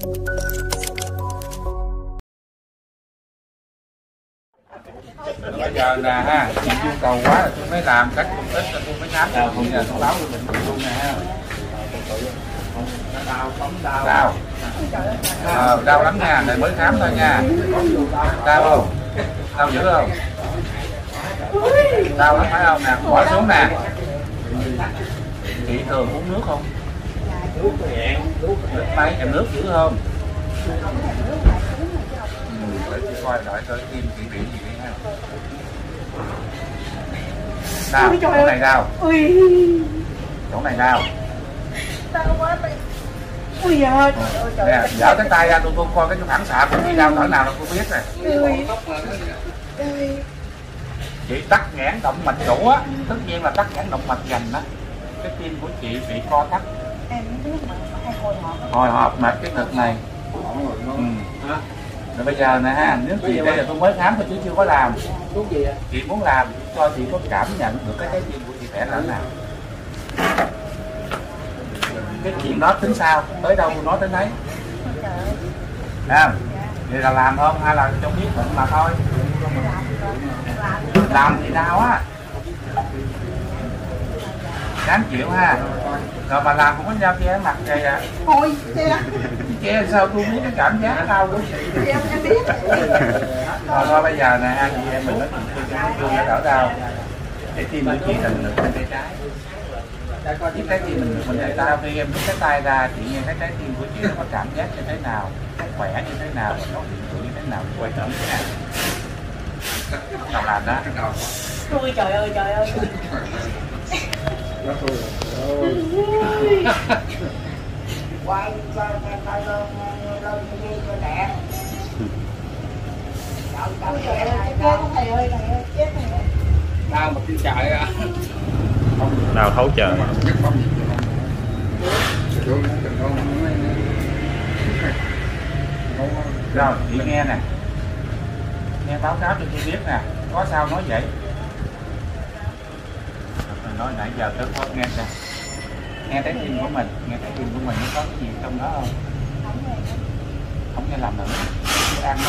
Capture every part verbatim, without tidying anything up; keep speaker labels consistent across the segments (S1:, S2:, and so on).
S1: Bây giờ là ha, chị yêu cầu quá là tôi mới làm cách cũng ít là tôi mới khám rồi, bây giờ tôi báo tôi bệnh viện luôn nè ha. Đau, đau, ờ, đau lắm nha, này mới khám thôi nha. Đau không? Đau dữ không? Đau lắm phải không nè, bỏ xuống nè. Chị thường uống nước không? Nước mấy, em nước dữ không? Để chị coi đợi coi tim chị bị gì đi ha. Đau, chỗ này đau. Chỗ này đau.
S2: Ui da.
S1: Nè, dở cái tay ra tôi tôi coi cái phản xạ của chị đau cỡ nào là tôi biết rồi. Chị tắc nghẽn động mạch chủ á, tất nhiên là tắc nghẽn động mạch vành đó. Cái tim của chị bị co thắt. Hồi hộp mệt cái ngực này. Ừ. Rồi bây giờ nè ha, nếu chị đây là tôi mới khám thôi chứ chưa có làm. Chị muốn làm cho chị có cảm nhận được cái trái tim của chị khỏe cỡ nào. Cái chuyện đó tính sao, tới đâu nói tới đấy. À, vậy là làm không hay là trong biết bệnh mà thôi. Làm thì đau á, đáng chịu ha. Rồi mà làm cũng có dao che mặt vậy à?
S2: Thôi che.
S1: Che sao tôi biết cái cảm giác đau của chị.
S2: Em em biết.
S1: Rồi thôi bây giờ nè anh chị em mình nói chuyện cho tôi nó đỡ đau. Để tim của chị thành lực bên tay trái. Biết trái tim mình mình tay tay khi em biết cái tay ra chị nghe cái trái tim của chị nó có cảm giác như thế nào, khỏe như thế nào, nó điện như thế nào, quay trở như thế nào. Nào làm đó.
S2: Ôi trời ơi trời ơi. Quay cho tay lên lên đi cho đẹp. Trời ơi, chết thầy ơi, thầy ơi, chết thầy ơi.
S1: Đau mà đi chạy à.
S3: Đau thấu trời.
S1: Rồi, chị nghe nè. Nghe báo cáo cho tôi biết nè. Có sao nói vậy? Mình nói nãy giờ tới khó nghe kìa. Nghe trái tim của mình, nghe trái tim của mình nó có cái gì trong đó không? Không nghe làm nữa. Chưa ăn đó.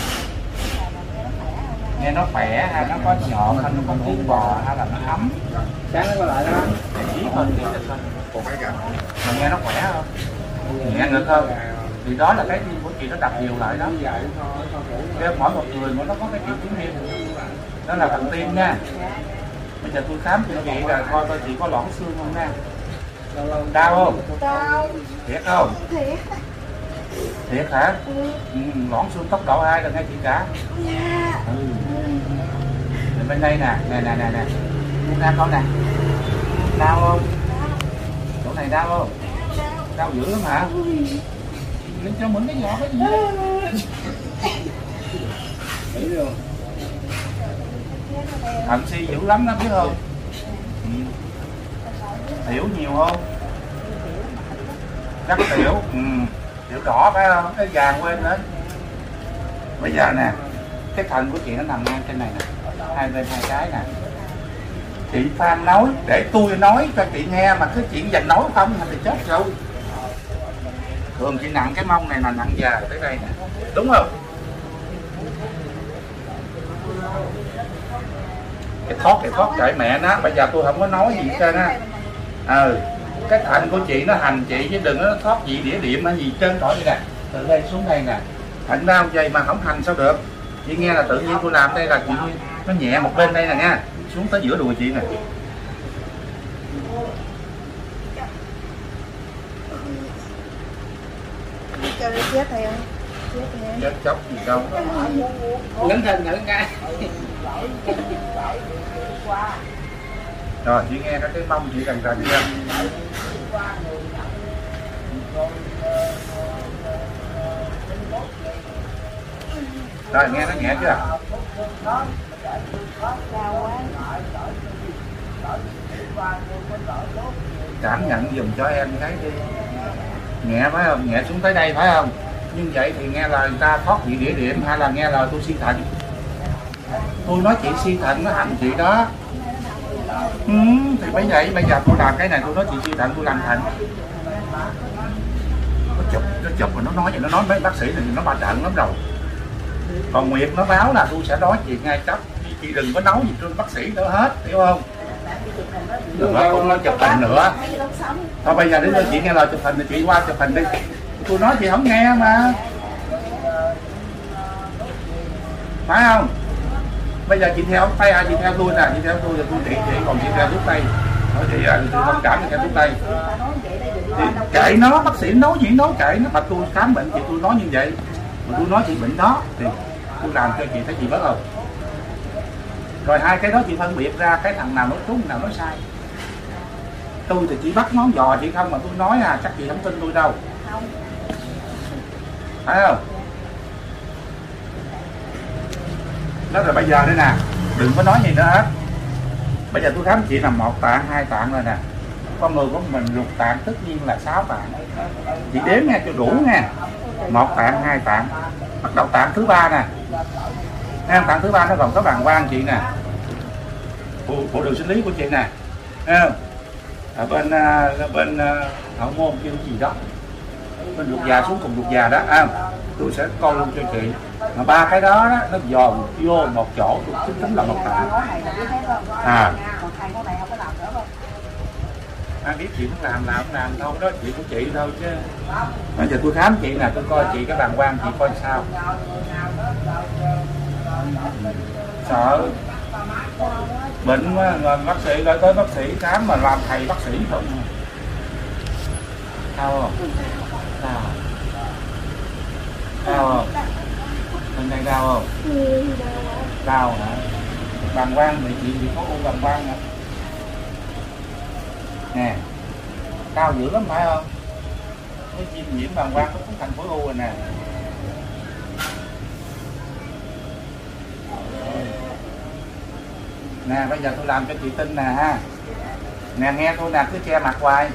S1: Nghe nó khỏe hay nó có nhọn hay nó có tiếng bò hay là nó ấm.
S4: Sáng nó có lại đó.
S1: Chỉ hơn thì thôi. Mà nghe nó khỏe không? Nghe ngực không? Thì đó là cái tim của chị nó đập nhiều lại đó. Cái mỗi một người nó có cái triệu chứng riêng. Đó là phần tim nha. Bây giờ tôi khám cho chị là coi coi chị có loãng xương không nha. Đau không?
S2: Đau.
S1: Thiệt không?
S2: Thiệt.
S1: Thiệt hả? Ừ. Ừ, loãng xương tốc độ hai là nghe chị cả.
S2: Dạ.
S1: Ừ. Rồi bên đây nè, nè nè nè nè. Buông ra con nè. Đau không? Chỗ này đau không? Đau dữ lắm hả? Lên cho mượn cái giỏ cái gì đó. Thận si dữ lắm đó biết không? Ừ. Tiểu nhiều không? Rất tiểu. Ừ. Tiểu đỏ phải không? Cái vàng quên đấy. Bây giờ nè, cái thận của chị nó nằm ngang trên này nè, hai bên hai cái nè. Chị Phan nói để tôi nói cho chị nghe mà cái chuyện dành nói không thì chết rồi. Thường chị nặng cái mông này là nặng già tới đây nè, đúng không? Cái thoát cái thoát kệ mẹ nó, bây giờ tôi không có nói gì trơn á. Ừ, cái thận của chị nó hành chị chứ đừng có thoát gì đĩa điểm hay gì trơn trọi như nè. Từ đây xuống đây nè, thận đau vậy mà không hành sao được? Chị nghe là tự nhiên tôi làm đây là chị nó nhẹ một bên đây nè nha, xuống tới giữa đùi chị nè.
S2: Trời ơi, chết thầy ơi. Chết thầy ơi.
S1: Chết chóc gì đâu.
S4: Ngấn thân ngấn cái.
S1: Rồi chị nghe cái cái mông chị gần gần chưa? Rồi nghe nó nhẹ chưa? Cảm nhận dùm cho em cái đi. Nhẹ phải không? Nhẹ xuống tới đây phải không? Nhưng vậy thì nghe lời người ta thoát vị địa điểm hay là nghe lời tôi suy thận? Tôi nói chị suy thận nó hành chị đó. Ừ, thì bởi vậy bây giờ tôi làm cái này tôi nói chị suy thận tôi làm thận. Có chụp nó chụp và nó nói vậy, nó nói mấy bác sĩ thì nó ba trận lắm rồi. Còn Nguyệt nó báo là tôi sẽ nói chuyện ngay chấp, chị đừng có nấu gì trên bác sĩ nữa hết, hiểu không? Đừng có cũng nói chụp hình nữa. Thôi bây giờ đến chị nghe lời chụp hình thì chị qua chụp hình đi. Tôi nói chị không nghe mà, phải không? Bây giờ chị theo tay ai chị theo tôi nè, chị theo tôi là tôi chị chị còn chị theo thuốc tây. Nói chị là tôi không cảm theo thuốc tây. Thì kệ nó, bác sĩ nói gì nói kệ nó, mà tôi khám bệnh chị tôi nói như vậy, mà tôi nói chị bệnh đó thì tôi làm cho chị thấy chị bớt không? Rồi hai cái đó chị phân biệt ra cái thằng nào nói đúng nào nói sai. Tôi thì chỉ bắt món giò chị không, mà tôi nói à chắc chị không tin tôi đâu, phải không? Đó rồi bây giờ đây nè, đừng có nói gì nữa hết. Bây giờ tôi khám chị là một tạng, hai tạng rồi nè. Con người của mình lục tạng tất nhiên là sáu tạng. Chị đếm nha cho đủ nha. Một tạng, hai tạng. Bắt đầu tạng thứ ba nè. Nghe tạng thứ ba nó còn có bàng quang chị nè. Bộ, bộ đường sinh lý của chị nè. Nghe không? Ở bên ở bên hậu môn kêu gì đó. Bên ruột già xuống cùng ruột già đó. À, tôi sẽ coi luôn cho chị. Mà ba cái đó, đó nó dòm vô một chỗ tôi tính tính là một tạng. À. Ai biết chị cũng làm làm không làm thôi, đó chị của chị thôi chứ. Bây giờ tôi khám chị nè, tôi coi chị cái bàng quang chị coi sao. Sợ bệnh bác sĩ lại tới bác sĩ khám mà làm thầy bác sĩ không. Đau không? Đau. Đau không? Bên đây đau không? Đau hả? Bàng quang thì chị bị có u bàng quang hả? Nè, đau dữ lắm phải không? Cái viêm nhiễm bàng quang nó cũng thành khối u rồi nè. Nè bây giờ tôi làm cho chị tin nè ha. Nè nghe tôi nè, cứ che mặt hoài.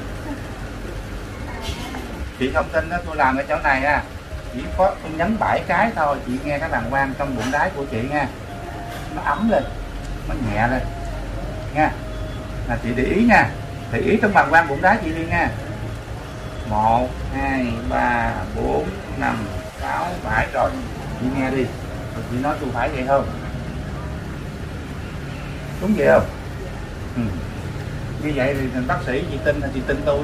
S1: Chị không tin đó, tôi làm ở chỗ này ha. Chỉ có tôi nhấn bảy cái thôi, chị nghe cái bàng quang trong bụng đáy của chị nha. Nó ấm lên, nó nhẹ lên nha. Là chị để ý nha. Để ý trong bàng quang bụng đáy chị đi nha. Một, hai, ba, bốn, năm, sáu, bảy rồi. Chị nghe đi. Rồi chị nói tôi phải vậy không? Đúng vậy không? Ừ. Như vậy thì bác sĩ chị tin hay chị tin tôi?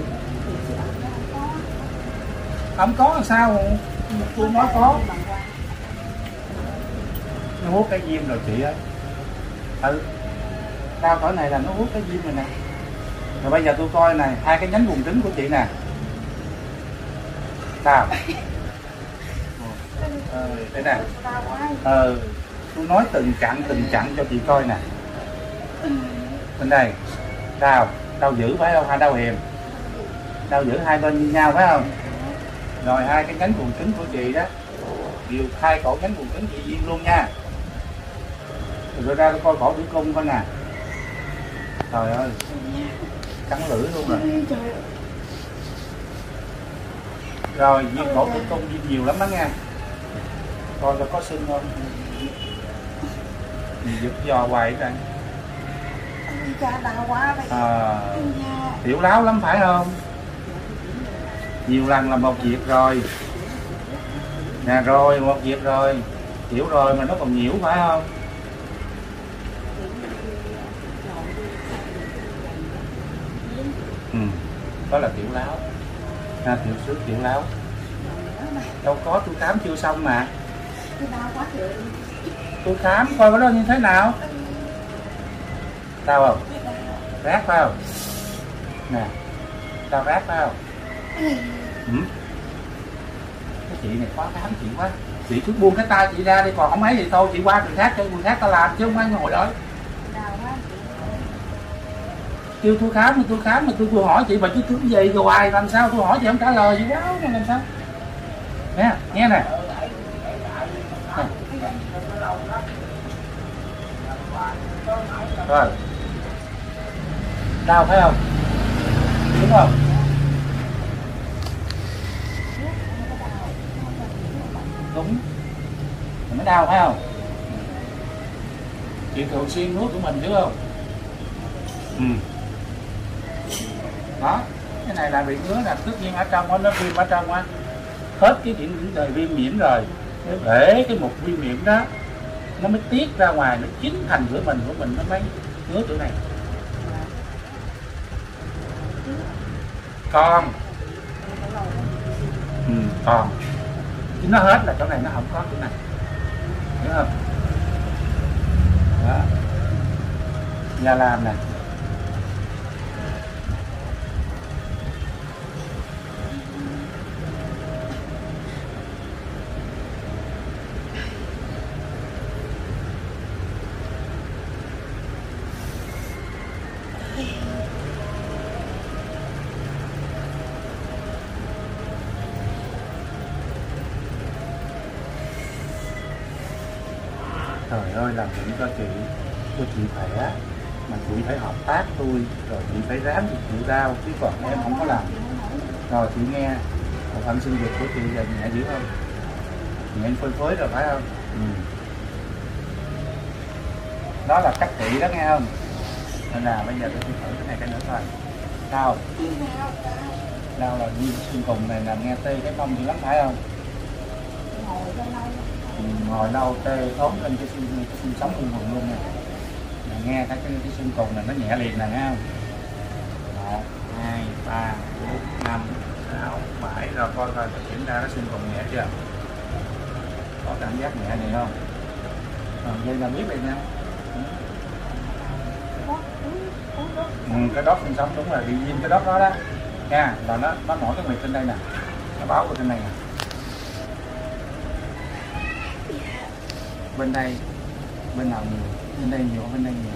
S1: Không có làm sao tôi nói có. Nó hút cái viêm rồi chị ơi. Ừ. Đau cỡ này là nó hút cái viêm rồi nè. Rồi bây giờ tôi coi này, hai cái nhánh buồng trứng của chị nè. Sao? Ờ, đây nè. Ờ, tôi nói từng chặn từng chặn cho chị coi nè. Bên đây đau, đau dữ phải không? Hay đau hiềm? Đau dữ hai bên như nhau phải không? Rồi hai cái nhánh buồng trứng của chị đó, điều hai cổ nhánh buồng trứng chị viên luôn nha. Rồi ra coi cổ tử cung coi nè. Trời ơi, cắn lưỡi luôn rồi. Rồi viên cổ tử cung viên nhiều lắm đó nha. Coi là có sưng không? Giật giò hoài đây. À, tiểu láo lắm phải không? Nhiều lần là một việc rồi. Nè rồi một việc rồi. Tiểu rồi mà nó còn nhiễu phải không? Ừ, đó là tiểu láo. À, tiểu xước tiểu láo. Đâu có, tôi khám chưa xong mà. Tôi khám coi cái đó như thế nào. Đau không? Rát phải không? Nè, đau rát phải không? Ừ. Cái chị này khó khám chị quá. Chị cứ buông cái tay chị ra đi, còn không ấy thì thôi chị qua người khác cho người khác ta làm chứ không phải ngồi đó. Kêu tôi khám thì tôi khám mà tôi tôi hỏi chị mà chứ cứ gì rồi hoài làm sao tôi hỏi chị không trả lời gì quá làm sao? Nè, nghe nè. Rồi. Đau phải không? Đúng không? Đúng. Mình mới đau phải không? Chị thường xuyên nuốt của mình chứ không? Ừ. Đó. Cái này là bị ngứa là tất nhiên ở trong nó viêm ở trong á. hết cái những những đời viêm nhiễm rồi, để cái mục viêm nhiễm đó nó mới tiết ra ngoài, nó chính thành của mình của mình nó mới ngứa chỗ này. Con ừ, còn chứ nó hết là chỗ này nó không có chỗ này, hiểu không? Đó, nhà làm nè. Trời ơi, làm chuyện cho chị, cho chị khỏe, mà chị phải hợp tác tôi, rồi chị phải ráng thì chịu đau, chứ còn em không có làm. Rồi chị nghe, một phần sinh dục của chị là nhẹ dữ không? Nhẹ phơi phới rồi phải không? Ừ. Đó là cách trị đó nghe không? Nên là bây giờ tôi thử cái này cái nữa thôi. Đau. Đau là như xương cùng này là nghe tê cái mông dữ lắm phải không? Ngồi lâu tê thốn lên cái xương cái xương sống luôn luôn luôn nè. Nghe cái cái, cái xương cùng này nó nhẹ liền nè nghe không? Một, hai, ba, bốn, năm, sáu, bảy, rồi coi coi kiểm tra cái xương cùng nhẹ chưa? Có cảm giác nhẹ này không? Rồi vậy là biết rồi nha. Ừ, cái đốt xương sống đúng là bị viêm cái đốt đó đó nha, là nó nó nổi cái nguyệt trên đây nè, nó báo ở trên này nè. Bên đây bên nào nhiều, bên đây nhiều, bên đây nhiều,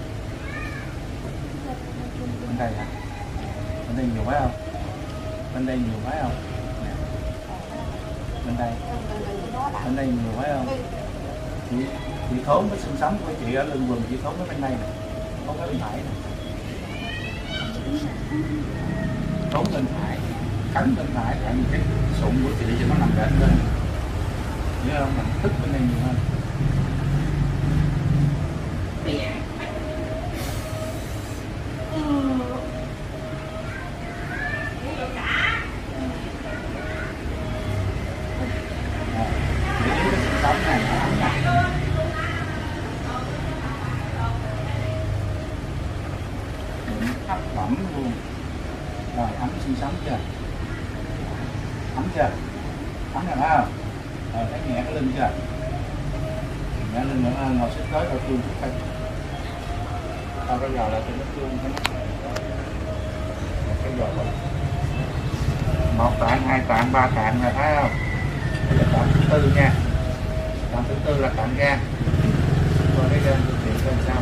S1: bên đây hả? Bên đây nhiều phải không? Bên đây nhiều phải không? Nè. Bên đây bên đây nhiều phải không? Chị chị thốn cái xương sống của chị ở lưng quần, chị thốn cái bên đây nè, thốn cái bên phải nè, thốn bên phải, cắn bên phải, tại vì cái sụn của chị cho nó nằm trên bên, hiểu không? Mình thức bên đây nhiều hơn. Hấp bẩm luôn. Rồi ấm xương sống chưa? Ấm chưa? Ấm rồi phải không? Rồi thấy nhẹ cái lưng chưa? Nhẹ lưng nữa, ngồi xích tới đầu chuông chút tay. Tao cái giờ lại cho nó chuông cái cái giờ rồi. Một tạng, hai tạng, ba tạng rồi thấy không? Bây giờ tạng thứ tư nha. Tạng thứ tư là tạng gan. Rồi cái gan thực hiện xem sao.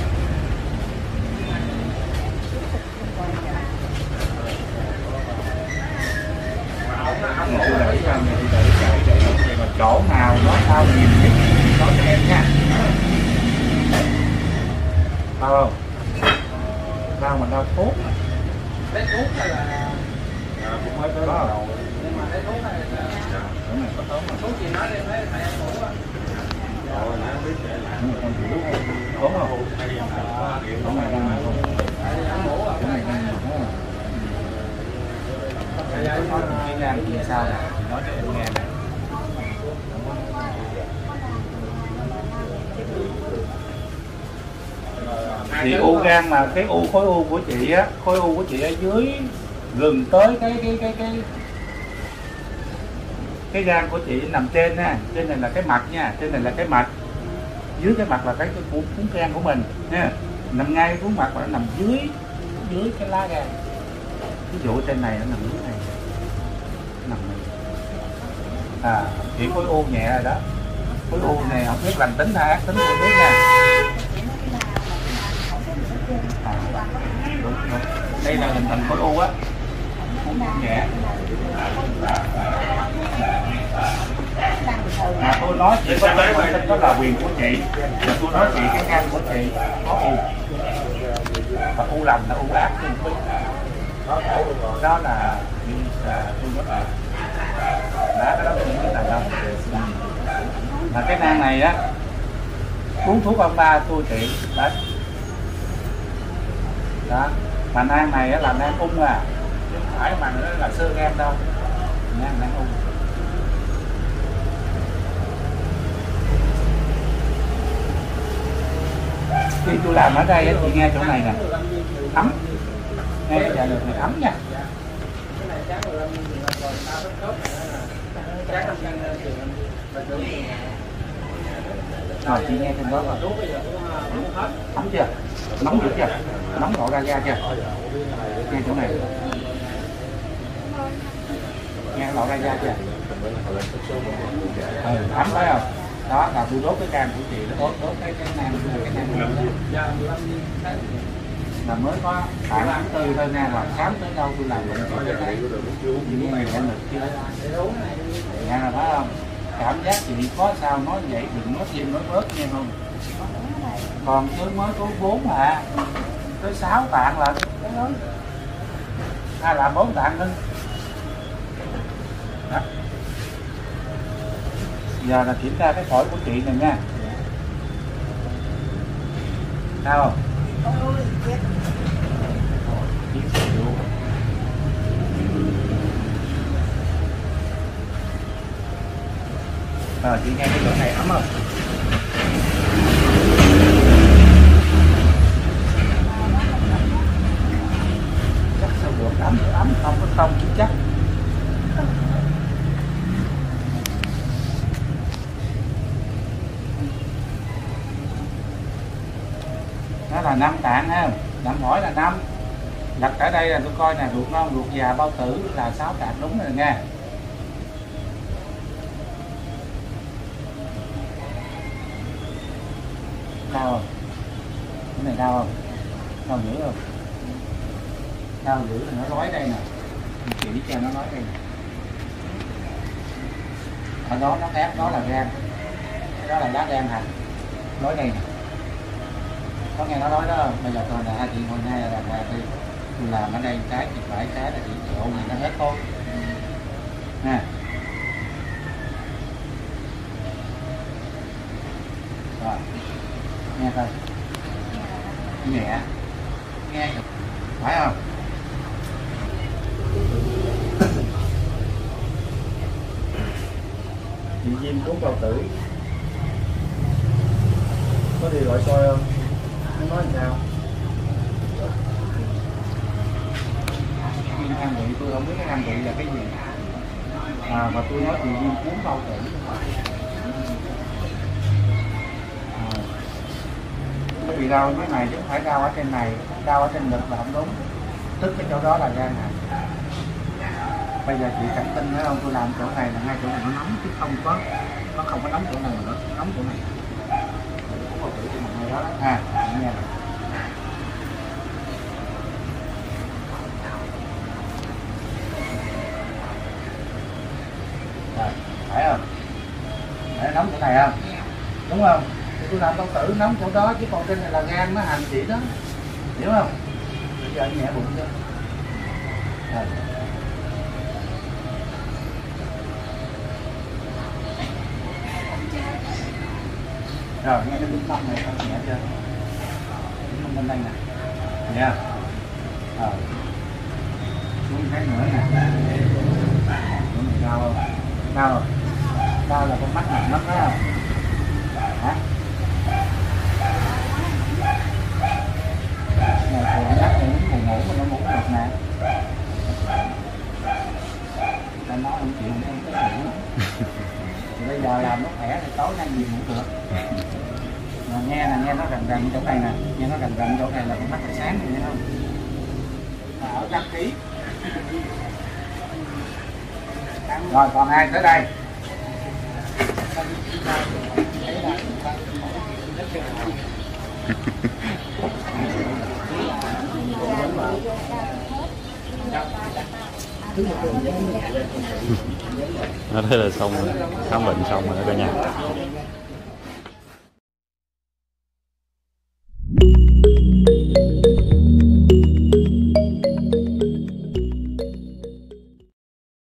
S1: Tôi đẩy ra này, tôi đẩy chạy để để mà chỗ nào nó sao nhiều nhất nói cho em nha. Đau không? Đau mà đau thuốc.
S4: Lấy thuốc hay là
S1: Cũng mới tới đó rồi.
S4: nhưng mà lấy thuốc hay là
S1: Cái này có tốn mà.
S4: thuốc gì nói em lấy phải ăn ngủ á.
S1: Rồi nó biết sẽ làm một con kiểu tốn không? Tốn này đang không?
S4: Phải ăn ngủ à.
S1: Cái này đang nhiều quá. Cái gan thì sao nè, chị nói cho em nghe nè. Thì u gan mà cái u khối u của chị á, khối u của chị ở dưới gần tới cái cái cái cái cái gan của chị nằm trên nha, trên này là cái mạch nha, trên này là cái mạch, dưới cái mạch là cái cái cuốn gan của mình nha, nằm ngay cuốn mạch mà nó nằm dưới dưới cái lá gan. Ví dụ trên này nó nằm dưới này, nằm này. À, chỉ khối u nhẹ rồi đó. Khối u này không biết lành tính hay ác tính không biết nha. À, đúng, đúng. Đây là hình thành khối u á, u nhẹ. Mà tôi nói chị có tới bản thân đó là quyền của chị. Mà tôi nói chị cái gan của chị có u. Và u lành là u ác tôi không biết. Đó là tôi nói là đã cái đó tôi không biết là đâu. Mà cái nang này á, uống thuốc ông ba tôi trị đấy. Đó, mà nang này á là nang ung à, chứ không phải mà nữa là sơ gan đâu, nang nang ung. khi tôi làm ở đây chị nghe chỗ này nè, ấm, nghe cái dạ lực này ấm nha.
S4: Cái này chắc là rồi ta rất tốt chắc năm cân là được.
S1: Rồi chị nghe trên đó rồi. Ấm chưa? Nóng dữ chưa? Nóng lộ ra da chưa? Nghe chỗ này. Nghe lộ ra da chưa? Ừ, ấm phải không? Đó là tôi đốt cái can của chị, nó đốt đốt cái cái nang cái nang là mới có khoảng tháng tư thôi nha, là khám tới đâu tôi làm bệnh chị cái đấy chị nghe này lực chưa nghe là phải không? Cảm giác chị có sao nói vậy, đừng nói thêm nói bớt nghe không? Còn chứ mới có bốn à, tới sáu tạng là cái nói hay là bốn tạng thôi. Đó. Giờ là kiểm tra cái phổi của chị này nha. Sao không? Rồi chị nghe cái chỗ này ấm không? Chắc sao được ấm ấm không có không chứ chắc. Đó là năm tạng ha, năm hỏi là năm. Đặt ở đây là tôi coi nè, ruột non, ruột già, bao tử là sáu tạng đúng rồi nha. Đau không? Cái này đau không? Đau dữ không? Đau dữ là nó nói đây nè. Chỉ cho nó nói đây nè. Ở đó nó ép đó là gan. Cái đó là lá gan hành. Nói đây nè. Có nghe nó nói đó không? Bây giờ tôi là hai chị hồi nay là là tôi, tôi làm ở đây cái thì phải cái là chị chỗ này nó hết thôi. Nè. Rồi. Nghe coi. Nhẹ. Nghe được. Phải không? Chị viêm cuốn bao tử. Có đi gọi soi không? Nó nói sao? Viêm răng vị tôi không biết cái răng vị là cái gì. À mà tôi nói chị viêm cuốn bao tử. Nó bị đau cái này chứ không phải đau ở trên này, đau ở trên ngực là không đúng, tức cái chỗ đó là gan hành. Bây giờ chị cảnh tin thấy không, tôi làm chỗ này là ngay chỗ này nó nóng chứ không có nó không có nóng chỗ này nữa, nóng chỗ này đó ha. Nghe này. Rồi, phải không? Phải nóng chỗ này không? Đúng không? Tôi làm bao tử nóng chỗ đó chứ còn trên này là gan nó hành chị đó, hiểu không? Bây giờ nhẹ bụng cho. Rồi. Rồi nghe cái bụng tâm này không nhẹ chưa? Bụng bên đây nè, nghe không? Rồi. Xuống cái nữa nè. Bụng này đau không? Đau không? Đau là con mắt này nó phải không? Hả? Ngày thường nhắc thì ngủ ngủ mà nó ngủ được nè. Ta nói không chịu không có ngủ. Thì bây giờ làm nó khỏe thì tối nay gì ngủ được. Mà nghe nè, nghe nó rần rần chỗ này nè, nghe nó rần rần chỗ này là con mắt là sáng rồi, nghe không? Mà ở đăng ký. Rồi còn ai tới đây?
S3: Đó, thế là xong rồi, khám bệnh xong rồi đó cả nhà.